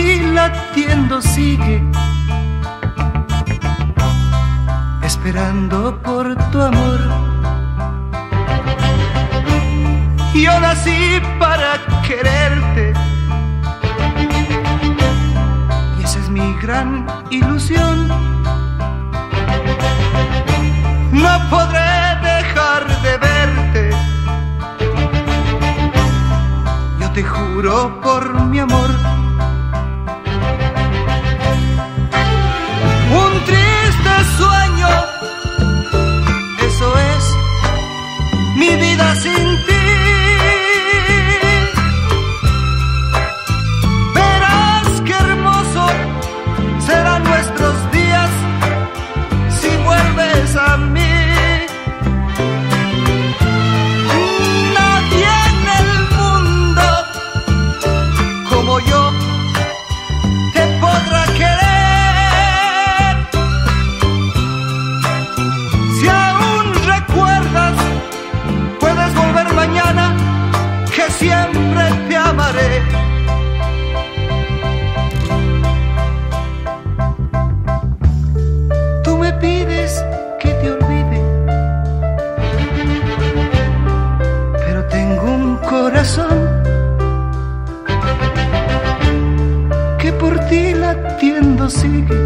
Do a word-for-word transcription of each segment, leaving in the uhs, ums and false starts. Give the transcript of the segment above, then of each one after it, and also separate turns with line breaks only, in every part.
ti latiendo sigue, esperando por tu amor. Yo nací para quererte y esa es mi gran ilusión. No podré dejar de verte, yo te juro por mi amor. Un triste sueño, eso es mi vida sin ti. Verás qué hermoso serán nuestros días si vuelves a mí. Nadie en el mundo como yo te podrá querer. Si aún recuerdas, puedes volver mañana, que siempre te amaré. Tú me pides que te olvide, pero tengo un corazón que por ti latiendo sigue,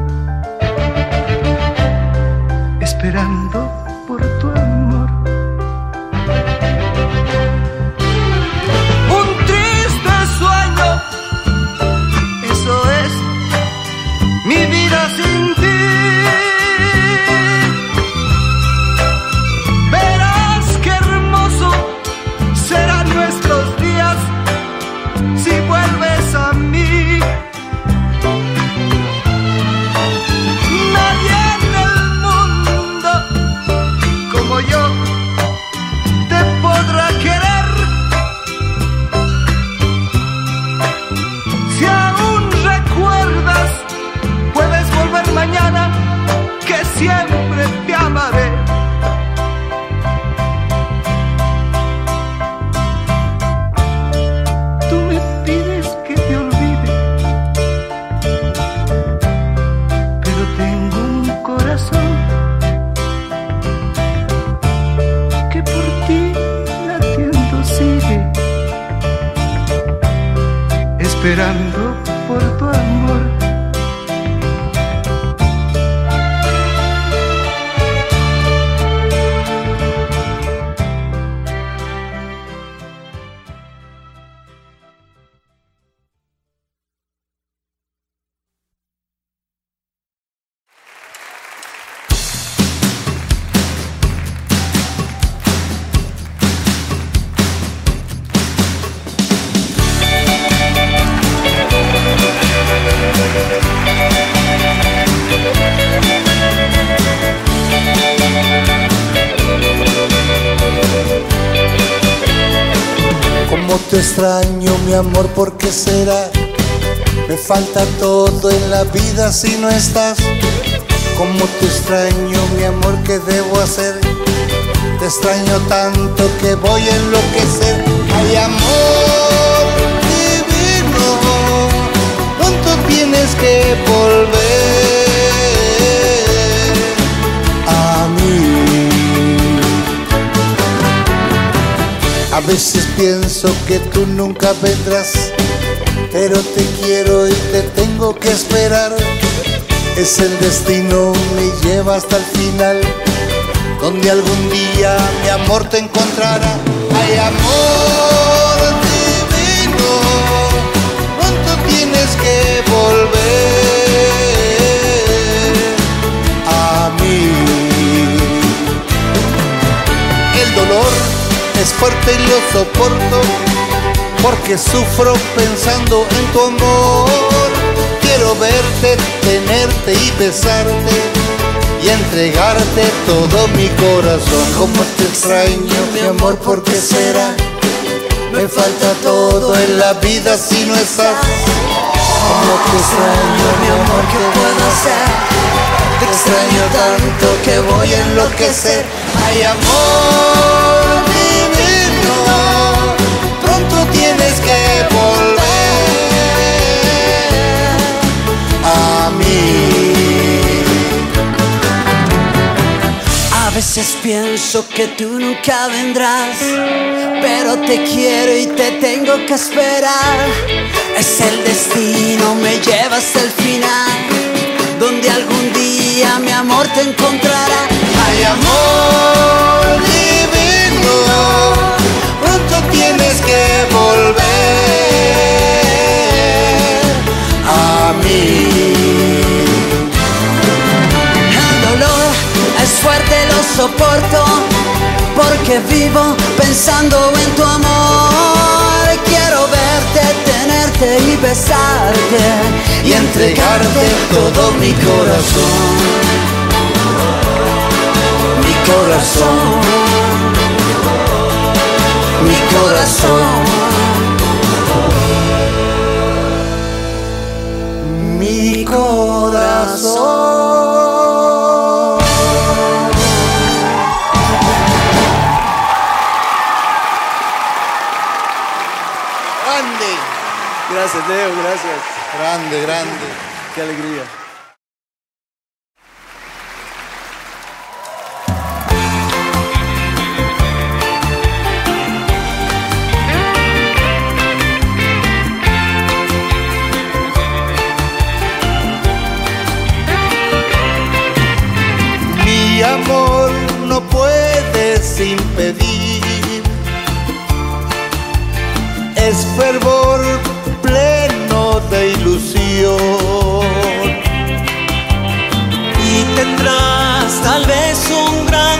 esperando por tu amor. Un triste sueño, eso es mi vida sin ti. Verás qué hermoso serán nuestros días si vuelves a mí. Nadie en el mundo como yo te podrá querer. Si aún recuerdas, puedes volver mañana, que siempre te amaré. Tú me pides que te olvide, pero tengo un corazón que por ti latiendo sigue, esperando por tu amor.
Cómo te extraño, mi amor, ¿por qué será? Me falta todo en la vida si no estás. Cómo te extraño, mi amor, ¿qué debo hacer? Te extraño tanto que voy a enloquecer. Ay, amor divino, pronto tienes que volver a mí. A veces pienso que tú nunca vendrás, pero te quiero y te tengo que esperar. Es el destino, me lleva hasta el final, donde algún día mi amor te encontrará. Ay, amor divino, pronto tienes que volver a mí. El dolor es fuerte y lo soporto, porque sufro pensando en tu amor. Quiero verte, tenerte y besarte y entregarte todo mi corazón. Como te extraño, mi amor, ¿por qué será? Me falta todo en la vida si no estás. Como te extraño, mi amor, ¿qué puedo hacer? Te extraño tanto que voy a enloquecer. Ay, amor divino, pronto tienes que volver
veces pienso que tú nunca vendrás, pero te quiero y te tengo que esperar. Es el destino, me lleva hasta el final, donde algún día mi amor te encontrará.
Hay amor divino, pronto tienes que volver a mí.
El dolor es fuerte, lo soporto, porque vivo pensando en tu amor. Quiero verte, tenerte y besarte y entregarte todo mi corazón. Mi corazón, mi corazón, mi corazón.
Gracias, Leo, gracias.
Grande, grande.
Qué alegría.
Mi amor no puedes impedir, es fervor pleno de ilusión.
Y tendrás tal vez un gran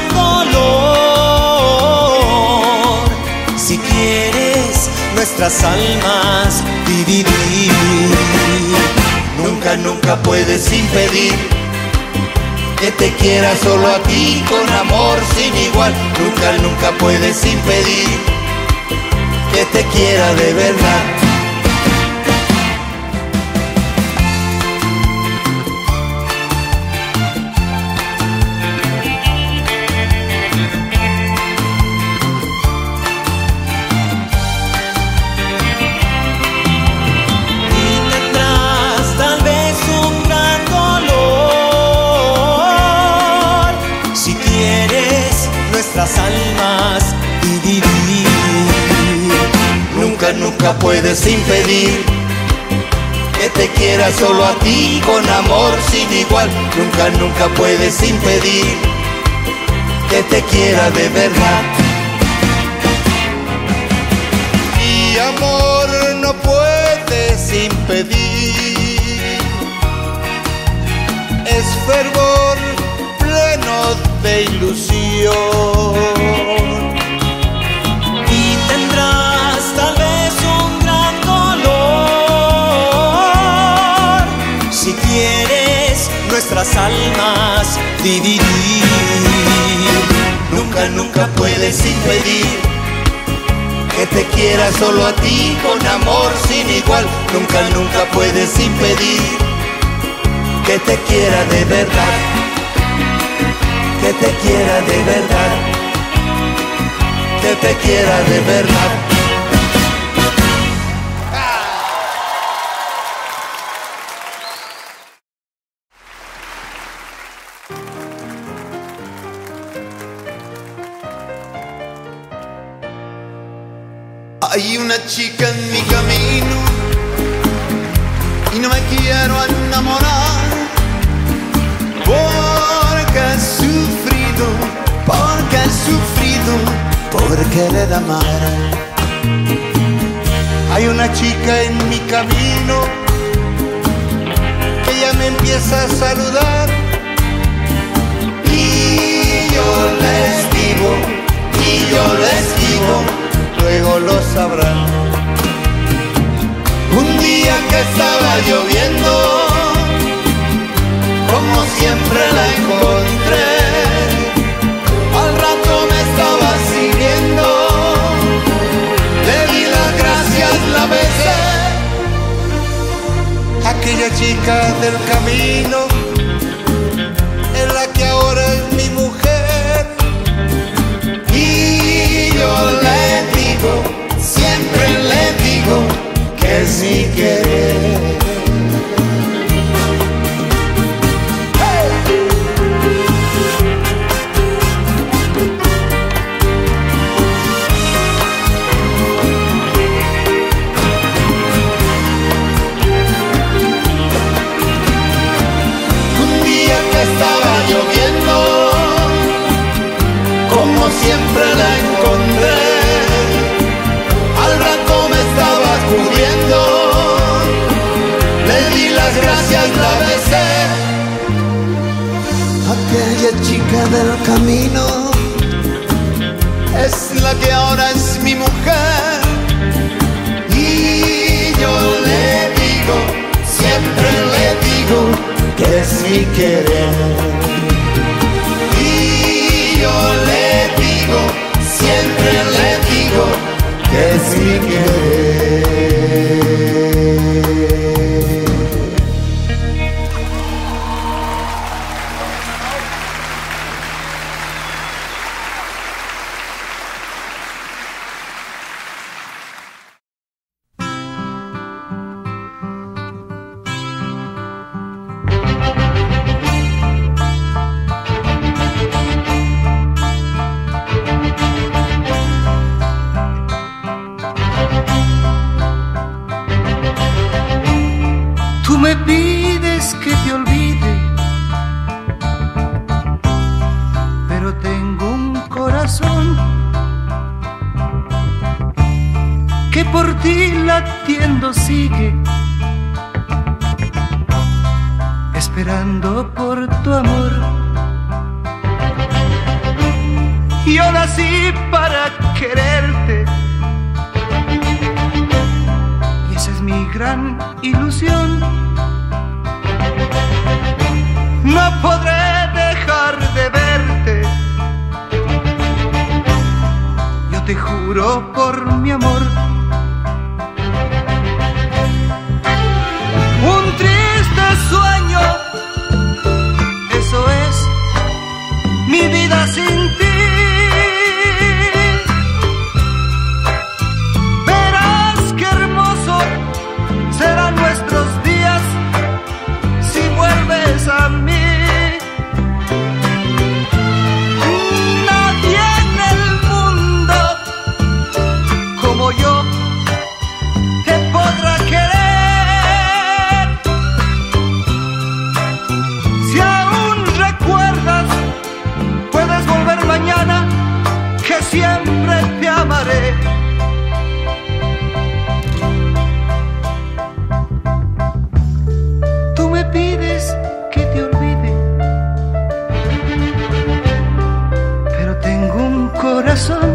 dolor si quieres nuestras almas dividir.
Nunca, nunca puedes impedir que te quiera solo a ti con amor sin igual. Nunca, nunca puedes impedir que te quiera de verdad.
Nuestras almas dividir.
Nunca, nunca puedes impedir que te quiera solo a ti con amor sin igual. Nunca, nunca puedes impedir que te quiera de verdad. Mi amor no puedes impedir, es fervor pleno de ilusión.
Y tendrás tal vez un gran dolor si quieres nuestras almas dividir.
Nunca, nunca puedes impedir que te quiera solo a ti con amor sin igual. Nunca, nunca puedes impedir que te quiera de verdad. Que te quiera de verdad, que te quiera de verdad.
Hay una chica en mi camino y no me quiero enamorar, porque he sufrido, porque he sufrido por querer amar.
Hay una chica en mi camino que ya me empieza a saludar
y yo le esquivo, y yo le esquivo,
luego lo sabrán.
Un día que estaba lloviendo, como siempre la encontré, al rato me estaba siguiendo, le di las gracias, la besé.
Aquella chica del camino es la que ahora es mi mujer.
Y yo le digo, siempre le digo que es mi querer. las gracias la besé. Aquella chica del camino es la que ahora es mi mujer. Y yo le digo, siempre le digo que es mi querer. Y yo le digo, siempre le digo que es mi querer.
Tú me pides que te olvide, pero tengo un corazón que por ti latiendo sigue, esperando por tu amor. Yo nací para quererte y esa es mi gran ilusión. No podré dejar de verte, yo te juro por mi amor. Un triste sueño, eso es mi vida sin ti. Verás qué hermoso serán nuestros días si vuelves a mí. Nadie en el mundo como yo te podrá querer. Si aún recuerdas, puedes volver mañana, que siempre te amaré. Tú me pides que te olvide, pero tengo un corazón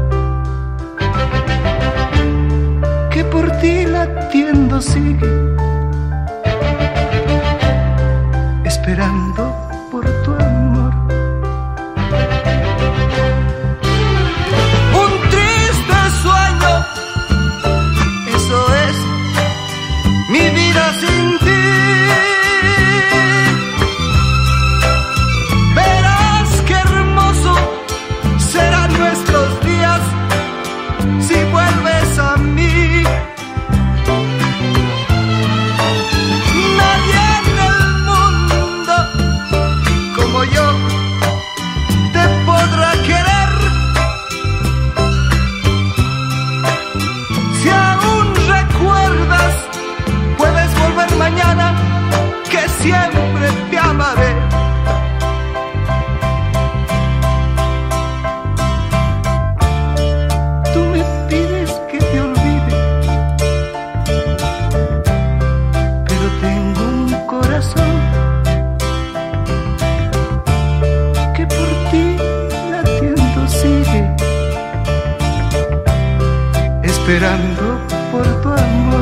que por ti latiendo sigue, esperando por tu amor. Un triste sueño, eso es mi vida sin ti. Verás qué hermoso serán nuestros días si vuelves a mí. Nadie en el mundo como yo te podrá querer. Si aún recuerdas, puedes volver mañana, que siempre te amaré. Tú me pides que te olvide, pero tengo un corazón que por ti latiendo sigue, esperando por tu amor.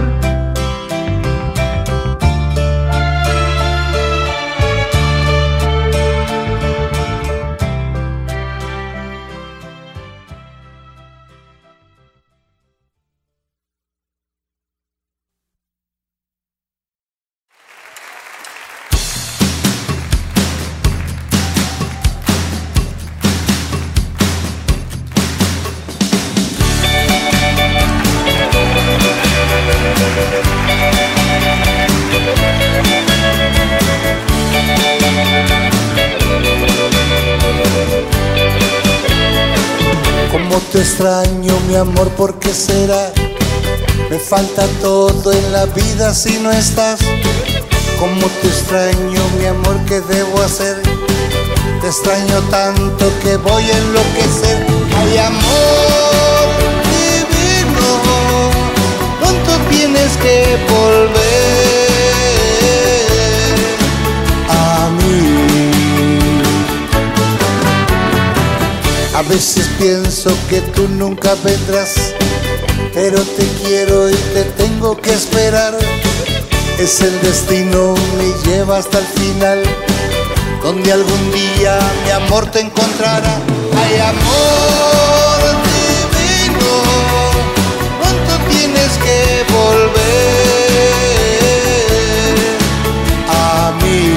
Cómo te extraño, mi amor, ¿por qué será? Me falta todo en la vida si no estás. Cómo te extraño, mi amor, ¿qué debo hacer? Te extraño tanto que voy a enloquecer. Ay, amor divino, pronto tienes que volver. veces pienso que tú nunca vendrás, pero te quiero y te tengo que esperar. Es el destino, me lleva hasta el final, donde algún día mi amor te encontrará. Ay, amor divino, pronto tienes que volver a mí.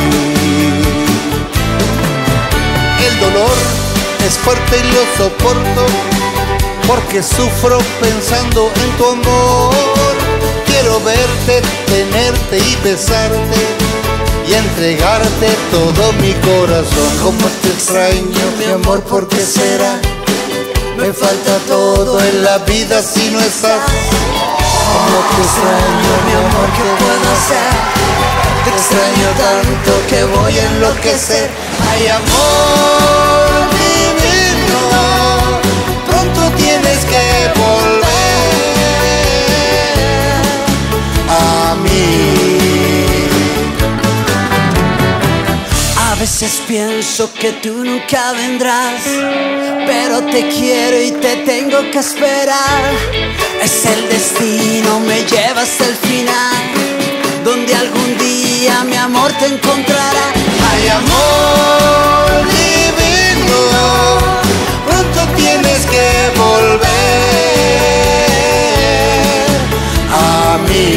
El dolor es fuerte y lo soporto, porque sufro pensando en tu amor. Quiero verte, tenerte y besarte y entregarte todo mi corazón. Como te extraño, mi amor, ¿por qué será? Me falta todo en la vida si no estás. Como te extraño, mi amor, ¿qué puedo hacer? Te extraño tanto que voy a enloquecer. Ay, amor divino, pronto tienes que volver a mí.
A veces pienso que tú nunca vendrás, pero te quiero y te tengo que esperar. Es el destino, me lleva hasta el final, donde algún día mi amor te encontrará.
Ay, amor divino, pronto tienes que volver a mí.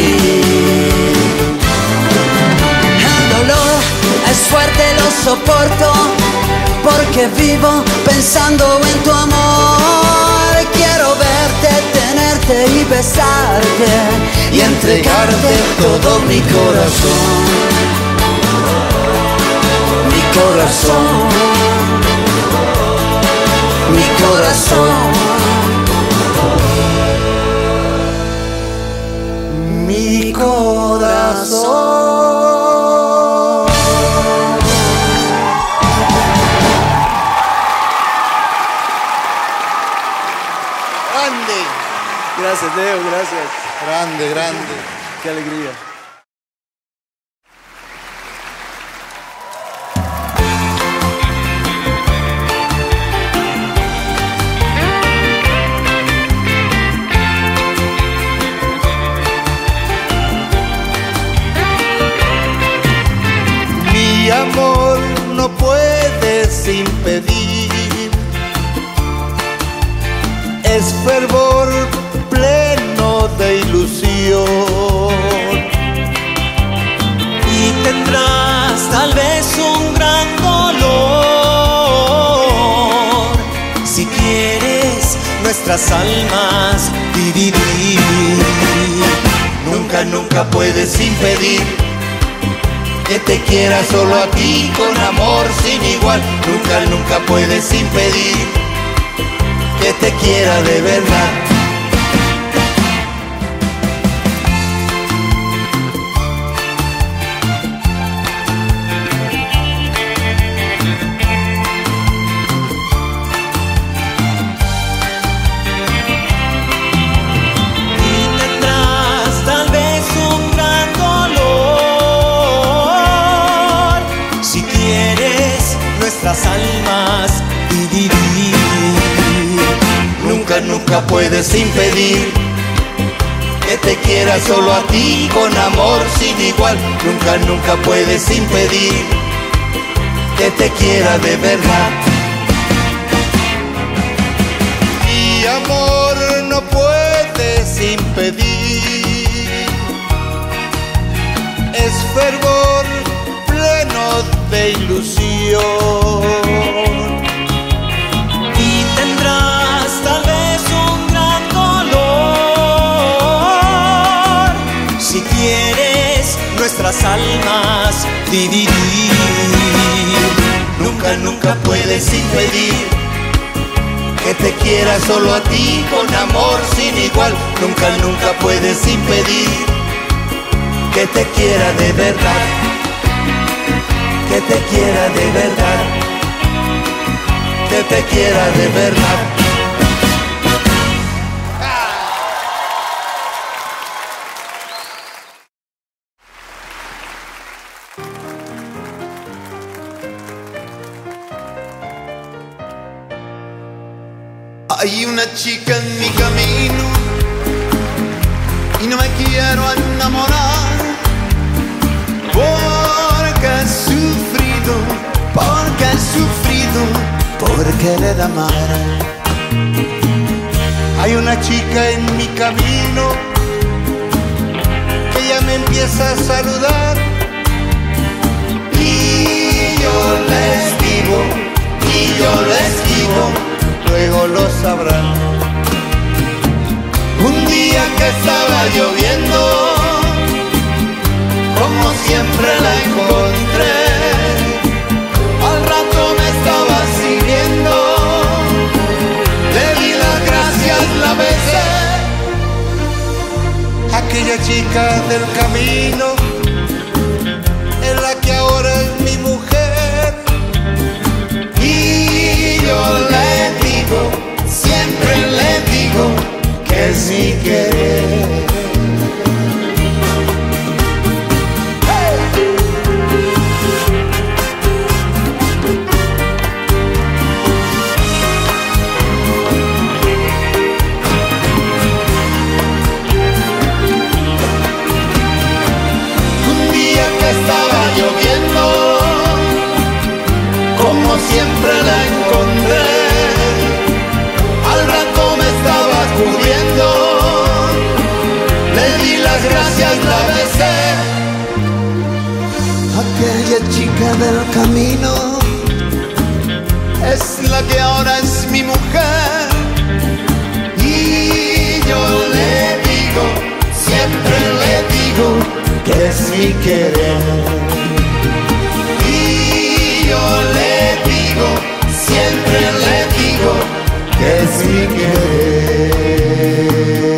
El dolor es fuerte, lo soporto, porque vivo pensando en tu amor. Quiero verte, tenerte y besarte y entregarte todo mi corazón. Mi corazón, mi corazón, mi corazón.
Grande,
Gracias, Leo, gracias.
grande, grande.
Qué alegría.
Mi amor no puedes impedir, es fervor pleno de ilusión.
Y tendrás tal vez un gran dolor si quieres nuestras almas dividir.
Nunca, nunca puedes impedir que te quiera solo a ti con amor sin igual. Nunca, nunca puedes impedir que te quiera de verdad.
Nuestras almas dividir.
Nunca, nunca puedes impedir que te quiera solo a ti con amor sin igual. Nunca, nunca puedes impedir que te quiera de verdad. Mi amor no puedes impedir, es fervor pleno de ilusión.
Y tendrás tal vez un gran dolor si quieres nuestras almas dividir.
Nunca, nunca puedes impedir que te quiera solo a ti con amor sin igual. Nunca, nunca puedes impedir que te quiera de verdad. Que te quiera de verdad, que te quiera de verdad.
Hay una chica en mi camino y no me quiero enamorar porque he sufrido, porque he sufrido por querer amar.
Hay una chica en mi camino que ya me empieza a saludar
y yo le esquivo, y yo le esquivo,
luego lo sabrán.
Un día que estaba lloviendo, como siempre la encontré, al rato me estaba siguiendo, le di las gracias, la besé.
Aquella chica del camino es la que ahora es mi mujer
y yo le digo, siempre le digo que es mi querer. Estaba lloviendo, como siempre la encontré, al rato me estaba cubriendo, le di las gracias, la besé. Aquella chica del camino es la que ahora es mi mujer y yo le digo, siempre le digo que es mi querer. Y yo le digo, siempre le digo que es mi querer.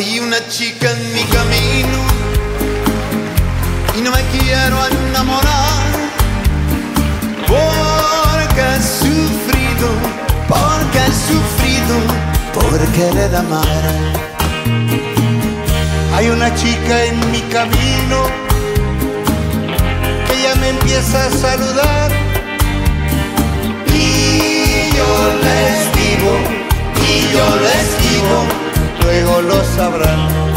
Hay una chica en mi camino y no me quiero enamorar porque he sufrido, porque he sufrido por querer amar.
Hay una chica en mi camino que ya me empieza a saludar
y yo les digo, y yo les digo,
luego lo sabrán.